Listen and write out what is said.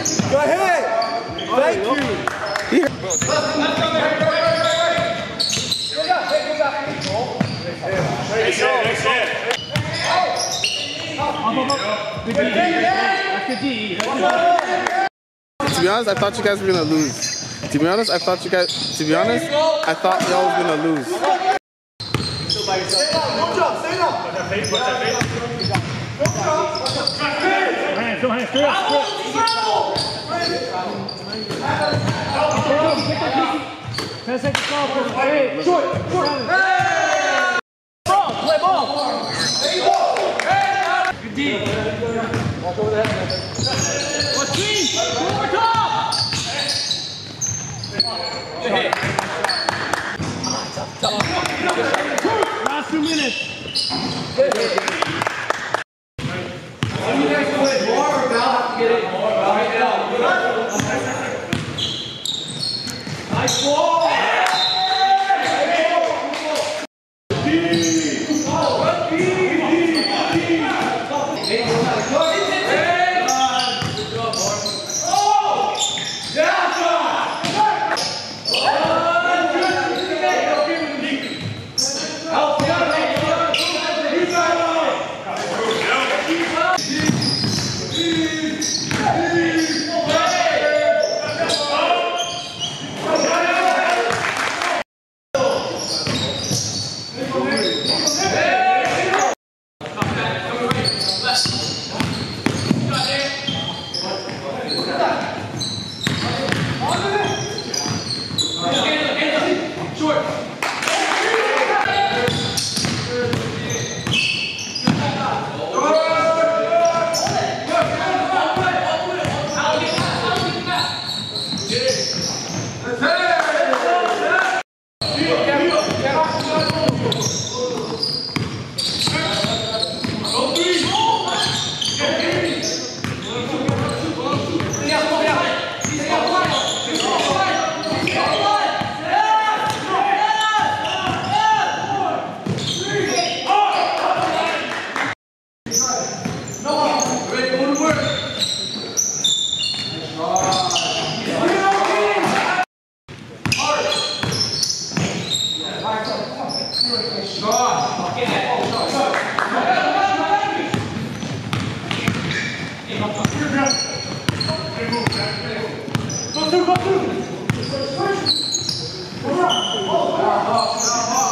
Go ahead. Thank you. To be honest, I thought you guys were gonna lose. To be honest, I thought y'all was gonna lose. Play ball. Good D. Walk over there. Let's see. Over top. Last 2 minutes. You guys go ahead. More about to get it. Nice ball. Go through.